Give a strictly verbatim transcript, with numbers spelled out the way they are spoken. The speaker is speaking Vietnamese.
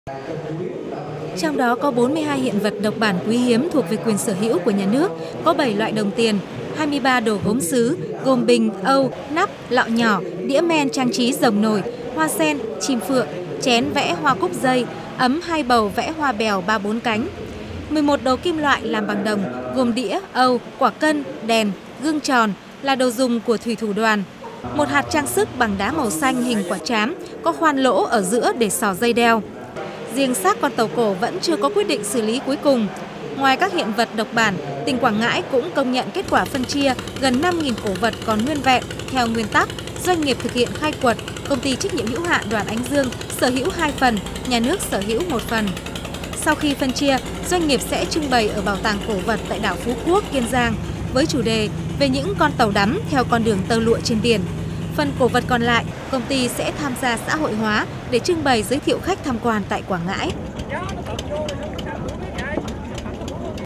Trong đó có bốn mươi hai hiện vật độc bản quý hiếm thuộc về quyền sở hữu của nhà nước, có bảy loại đồng tiền, hai mươi ba đồ gốm sứ gồm bình, âu, nắp, lọ nhỏ, đĩa men trang trí rồng nồi, hoa sen, chim phượng, chén vẽ hoa cúc dây, ấm hai bầu vẽ hoa bèo ba bốn cánh. mười một đồ kim loại làm bằng đồng gồm đĩa, âu, quả cân, đèn, gương tròn là đồ dùng của thủy thủ đoàn. Một hạt trang sức bằng đá màu xanh hình quả trám, có khoan lỗ ở giữa để xỏ dây đeo. Riêng xác con tàu cổ vẫn chưa có quyết định xử lý cuối cùng. Ngoài các hiện vật độc bản, tỉnh Quảng Ngãi cũng công nhận kết quả phân chia gần năm nghìn cổ vật còn nguyên vẹn theo nguyên tắc doanh nghiệp thực hiện khai quật, công ty trách nhiệm hữu hạn Đoàn Ánh Dương sở hữu hai phần, nhà nước sở hữu một phần. Sau khi phân chia, doanh nghiệp sẽ trưng bày ở Bảo tàng cổ vật tại đảo Phú Quốc, Kiên Giang với chủ đề về những con tàu đắm theo con đường tơ lụa trên biển. Phần cổ vật còn lại, công ty sẽ tham gia xã hội hóa để trưng bày giới thiệu khách tham quan tại Quảng Ngãi.